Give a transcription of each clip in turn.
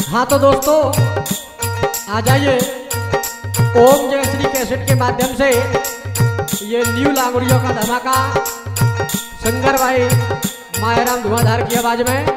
हाँ तो दोस्तों आ जाइए ओम जयश्री कैसेट के माध्यम से ये न्यू लांगुड़ियों का धमाका शंकर भाई मायाराम धुआंधार की आवाज में।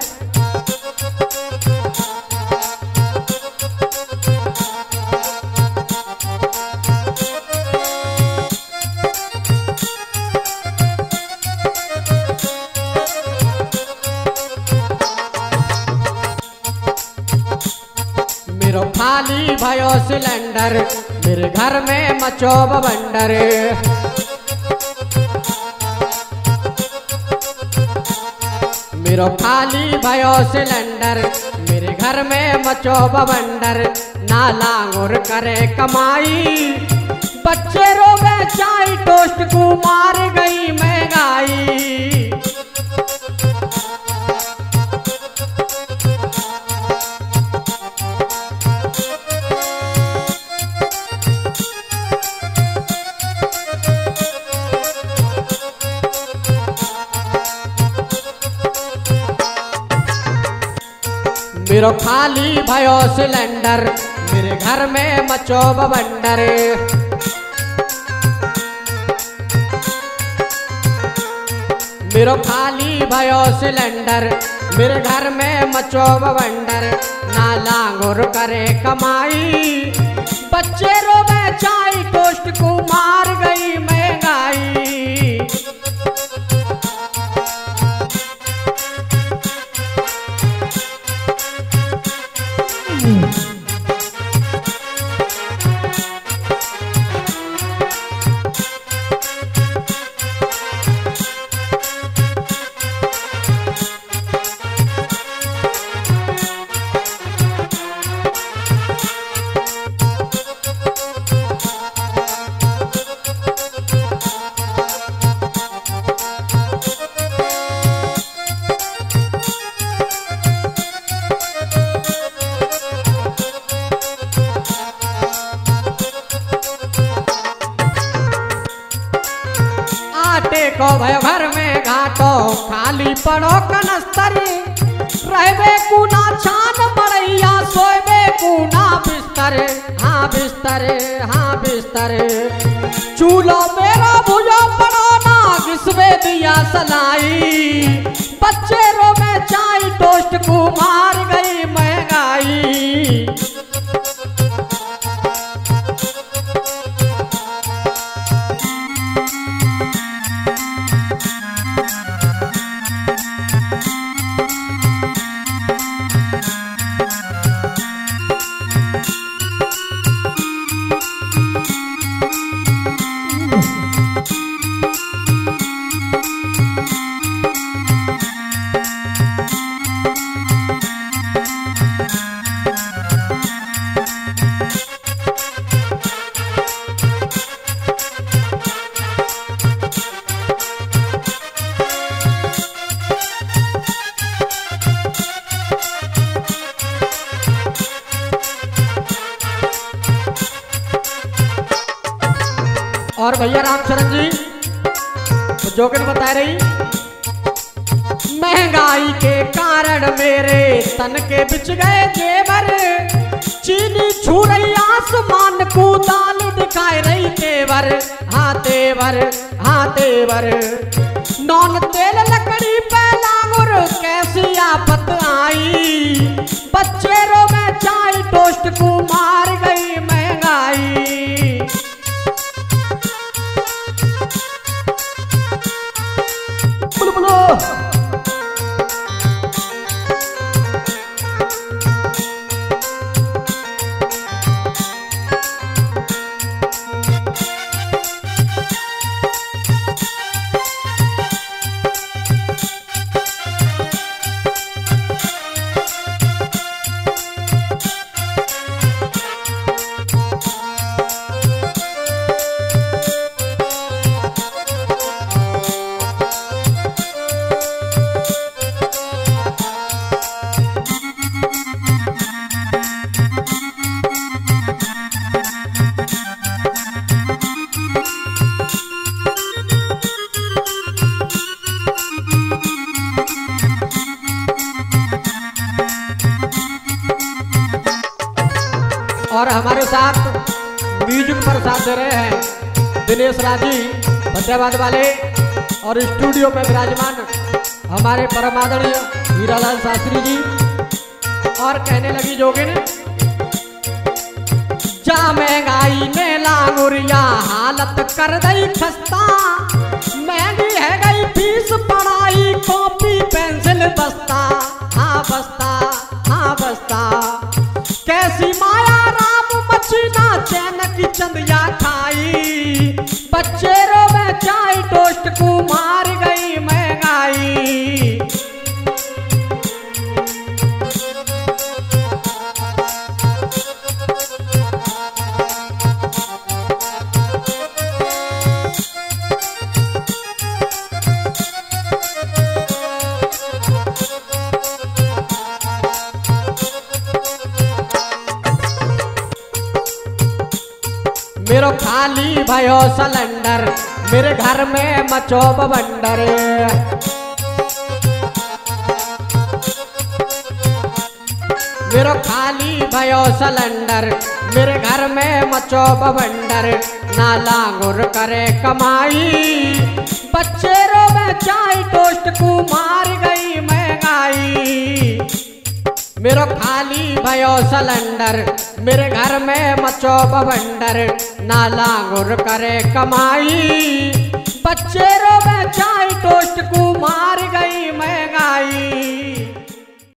मेरो खाली भयो सिलेंडर मेरे घर में मचो बवंडर। मेरो खाली भयो सिलेंडर मेरे घर में मचो बवंडर। ना लांगुर करे कमाई बच्चे रोवे चाय टोस्ट को मार गई महंगाई। मेरो खाली भयो सिलेंडर मेरे घर में मचो बवंडर। मेरो खाली भयो सिलेंडर मेरे घर में मचो बवंडर। ना लांगुर करे कमाई बच्चे रोवे चाय टोस्ट को मार गई महंगाई। को भयो घर में घाटो खाली पड़ो कनस्तर। रहबे कुना छान बड़ैया सोएबे कुना बिस्तर। हाँ बिस्तर हाँ बिस्तर। चूल्हो मेरा भुजो पड़ो ना घिसबे दिया सलाई। बच्चे रोवे चाय टोस्ट को मार गई महंगाई। और भैया रामचरण जी तो जोगिन बता रही महंगाई के कारण मेरे तन के बिछ गए जेवर। चीनी छू रही आसमान को दाल दिखाई रही तेवर। हाँ तेवर हाँ तेवर। नॉन तेल लकड़ी पे लांगुर कैसी आफत आई। बच्चे रोवे चाय टोस्ट को मार गई महंगाई। और हमारे साथ म्यूजिक पर साथ दे रहे हैं दिनेश राजी फतेहाबाद वाले, और स्टूडियो में विराजमान हमारे परम आदरणीय हीरालाल शास्त्री जी। और कहने लगी जोगिन, जा महंगाई ने लांगुरिया हालत कर दई खस्ता, महंगी है गई फीस पढ़ाई कॉपी पेंसिल बस्ता, हाँ बस्ता हाँ बस्ता। कैसी माया राम मचीना चैन की चंदिया खाई, बच्चे रोवे चाय टोस्ट को मार गई महंगाई। मेरो खाली भयो सिलेंडर, मेरे घर में मचो बवंडर। मेरो खाली भयो सिलेंडर, मेरे घर में मचो बवंडर। ना लांगुर करे कमाई, बच्चे रोवे चाय टोस्ट को मार गई महंगाई। मेरो खाली भयो सिलेंडर, मेरे घर में मचो बवंडर। ना लांगुर करे कमाई, बच्चे रोवे चाय टोस्ट को